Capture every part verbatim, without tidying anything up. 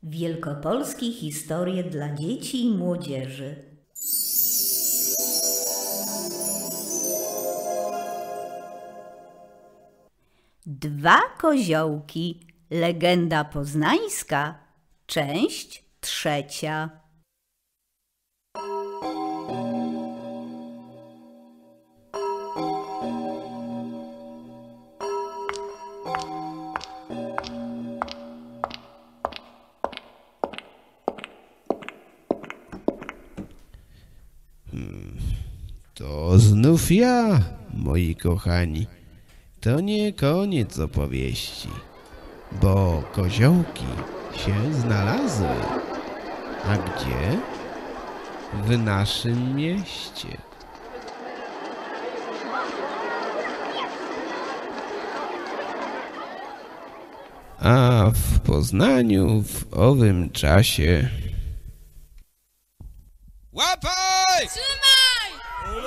Wielkopolskie historie dla dzieci i młodzieży. Dwa koziołki. Legenda poznańska. Część trzecia. Hmm, to znów ja, moi kochani. To nie koniec opowieści, bo koziołki się znalazły. A gdzie? W naszym mieście. A w Poznaniu w owym czasie... Łapaj! Trzymaj!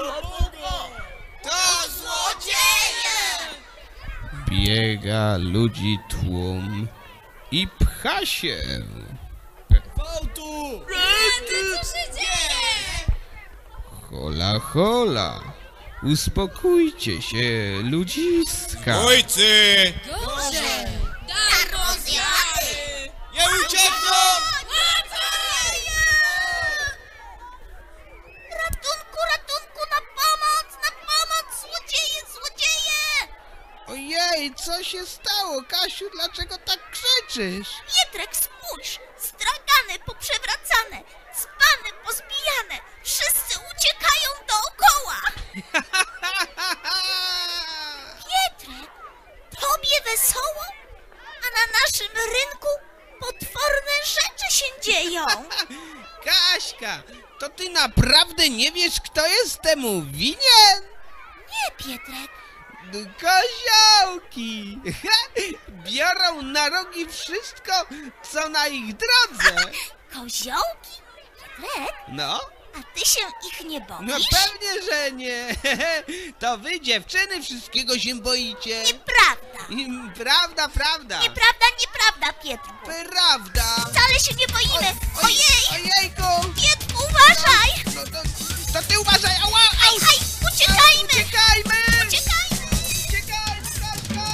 To złodzieje! Biega ludzi tłum i pcha się. Gwałtu! Rety, co się dzieje? Hola, hola. Uspokójcie się, ludziska. Ojcy! Dobrze! Dar rozjady! Nie uciekną! Ratunku, ratunku, na pomoc, na pomoc! Złodzieje, złodzieje! Ojej, co się stało, Kasiu? Dlaczego tak krzyczysz? Pietrek, spójrz! Stragany poprzewracane, dzbany pozbijane, wszyscy uciekają dookoła! Pietrek, tobie wesoło? A na naszym rynku potworne rzeczy się dzieją! Kaśka, to ty naprawdę nie wiesz, kto jest temu winien? Nie, Pietrek, Koziołki! Biorą na rogi wszystko, co na ich drodze. koziołki? Pietrek, No, a ty się ich nie boisz? no pewnie, że nie. To wy, dziewczyny, wszystkiego się boicie. Nieprawda! Mm, Prawda, prawda. Nieprawda, nieprawda, Pietru! Prawda. Wcale się nie boimy! Oj, Ojej! Ojejku! Pietru, uważaj! No, to, to ty uważaj, ała! Aj, aj, uciekajmy! Uciekajmy! Uciekajmy! Uciekajmy, Kaśka!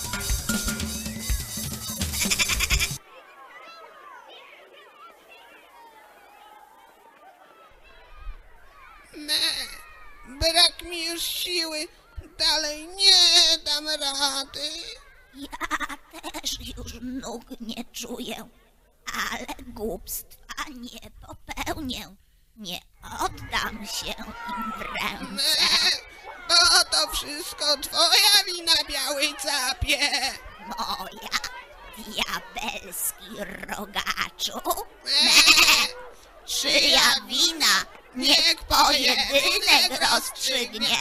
Me, brak mi już siły. Dalej nie dam rady. Ja też już nóg nie czuję, ale głupstwa nie popełnię. Nie oddam się im w ręce. Me, bo to wszystko twoja wina, białej capie. Moja, diabelski rogaczu. Me, Czyja wina? Niech pojedynek rozstrzygnie.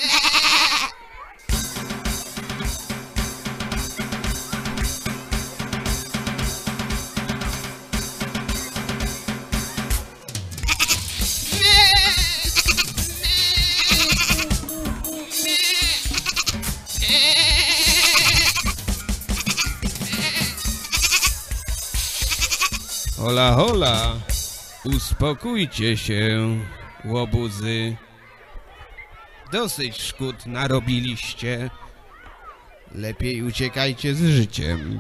Hola, hola, uspokójcie się, łobuzy. Dosyć szkód narobiliście. Lepiej uciekajcie z życiem.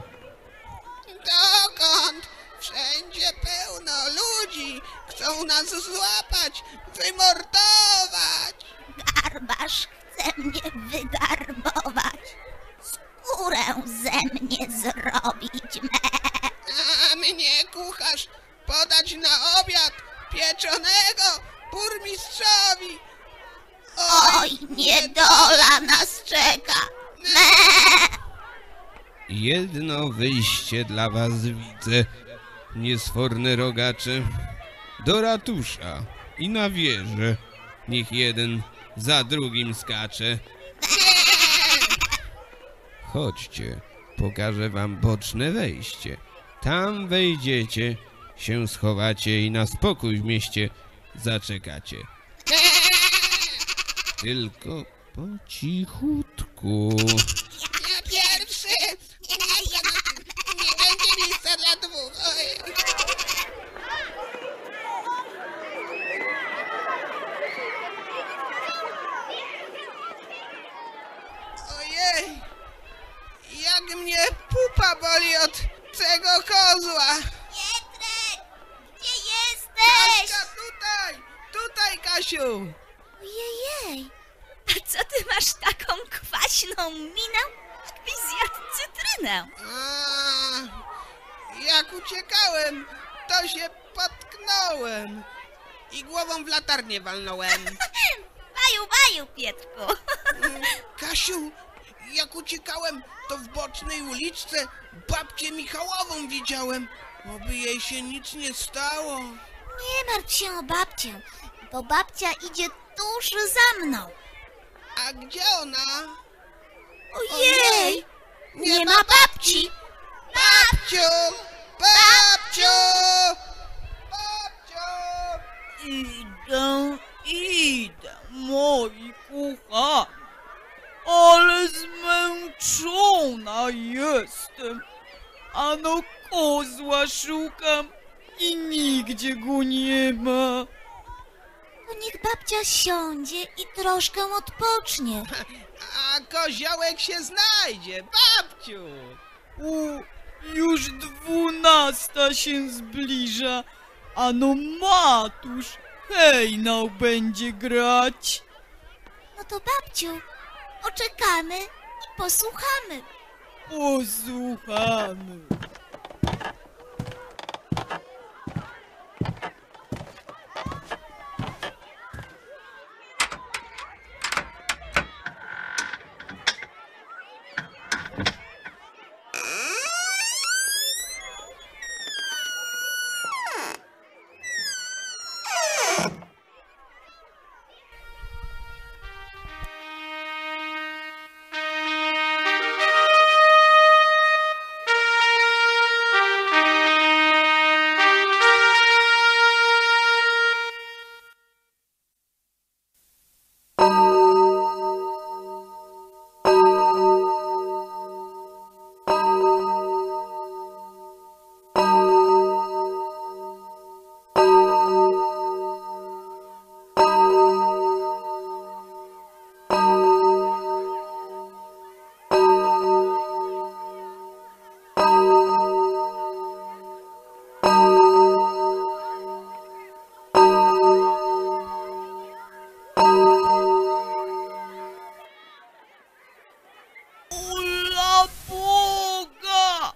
Dokąd? Wszędzie pełno ludzi. Chcą nas złapać, wymordować. Garbarz chce mnie wygarbować, skórę ze mnie zrobić me. A mnie kucharz podać na obiad pieczonego burmistrzowi. Oj, niedola nas czeka. Me! Jedno wyjście dla was widzę, niesforne rogacze. Do ratusza i na wieżę. Niech jeden za drugim skacze. Chodźcie, pokażę wam boczne wejście. Tam wejdziecie, się schowacie i na spokój w mieście zaczekacie. Tylko po cichutku. Ja pierwszy! Nie będzie miejsca dla dwóch. Oj. Ojej, a co ty masz taką kwaśną minę, jakbyś zjadł cytrynę? A, jak uciekałem, to się potknąłem i głową w latarnię walnąłem. Baju, baju, Pietrku. Kasiu, jak uciekałem, to w bocznej uliczce babcię Michałową widziałem. Oby jej się nic nie stało. Nie martw się o babcię, bo babcia idzie tuż za mną. A gdzie ona? Ojej, Nie, nie ma ma babci. Babciu! Babciu! Babciu! Idę, idę, moi kochani, ale zmęczona jestem. Ano kozła szukam i nigdzie go nie ma. To niech babcia siądzie i troszkę odpocznie. A koziołek się znajdzie, babciu! U, już dwunasta się zbliża, ano Matusz hejnał będzie grać. No to babciu, poczekamy i posłuchamy. Posłuchamy. Ola Boga!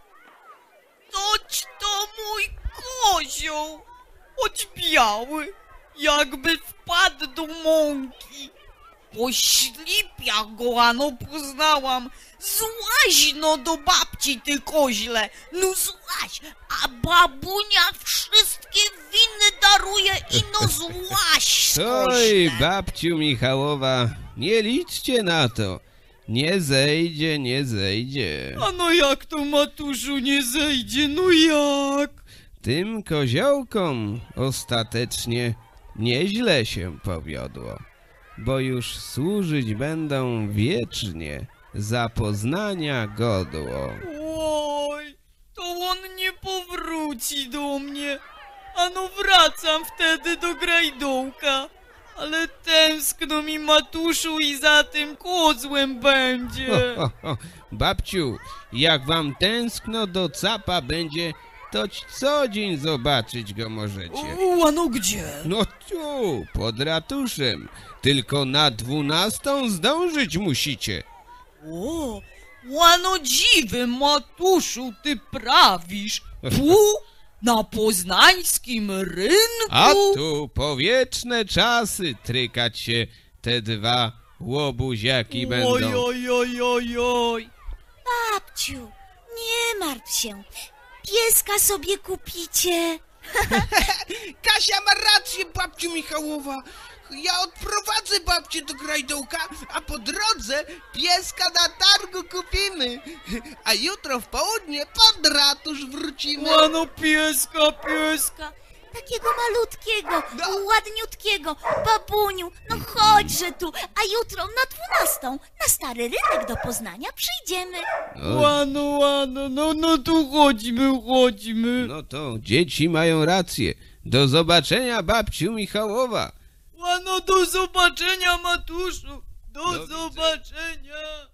Toć to mój kozioł, choć biały, jakby wpadł do mąki. Po ślipiach go ano poznałam. Złaź no do babci, ty koźle, no złaź, a babunia wszystkie winy daruje i no złaź, Oj, koźle. babciu Michałowa, nie liczcie na to. Nie zejdzie, nie zejdzie. A no jak to, Matuszu, nie zejdzie, no jak? Tym koziołkom ostatecznie nieźle się powiodło, bo już służyć będą wiecznie, za poznania godło. Oj, to on nie powróci do mnie. Ano wracam wtedy do Grajdołka. Ale tęskno mi, Matuszu, i za tym kozłem będzie. Ho, ho, ho. Babciu, jak wam tęskno do capa będzie, toć co dzień zobaczyć go możecie. U, ano gdzie? No tu, pod ratuszem, tylko na dwunastą zdążyć musicie. O, łano dziwy, Matuszu, ty prawisz. Tu, na poznańskim rynku. A tu powieczne czasy trykać się te dwa łobuziaki Oj, będą. oj, oj, oj, oj. Babciu, nie martw się. Pieska sobie kupicie. Kasia ma rację, babciu Michałowa. Ja odprowadzę babcię do Grajdołka, a po drodze pieska na targu kupimy. A jutro w południe pod ratusz wrócimy. Łano pieska, pieska. Takiego malutkiego, No. ładniutkiego. Babuniu, no chodźże tu, a jutro na dwunastą na stary rynek do Poznania przyjdziemy. No, Łano, łano, no, no tu chodźmy, chodźmy. no to dzieci mają rację. Do zobaczenia, babciu Michałowa. Łano, do zobaczenia, Matuszu. Do, Do widzenia. zobaczenia.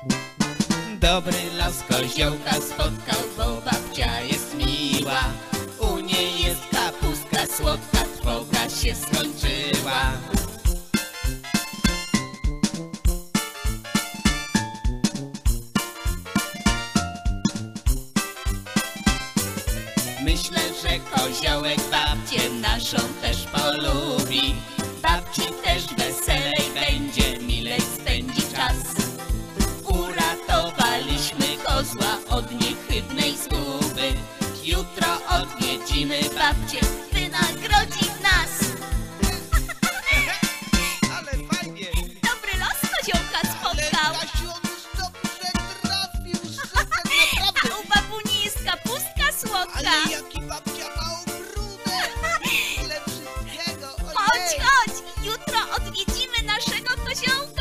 Dobry los koziołka spotkał, bo babcia jest miła. słodka trwoga się skończyła. Myślę, że koziołek babcię naszą też polubi. Babci też weselej będzie, milej spędzi czas. Uratowaliśmy kozła od niechybnej zguby. Jutro odwiedzimy babcię, wynagrodzi nas. Ale fajnie! Dobry los koziołka spotkał. Ale Kasiu, on już dobrze trafił, super, naprawdę! A u babuni jest kapustka słodka. Ale jaki babcia ma ogródek! Tyle wszystkiego, Chodź, ojej! chodź, jutro odwiedzimy naszego koziołka.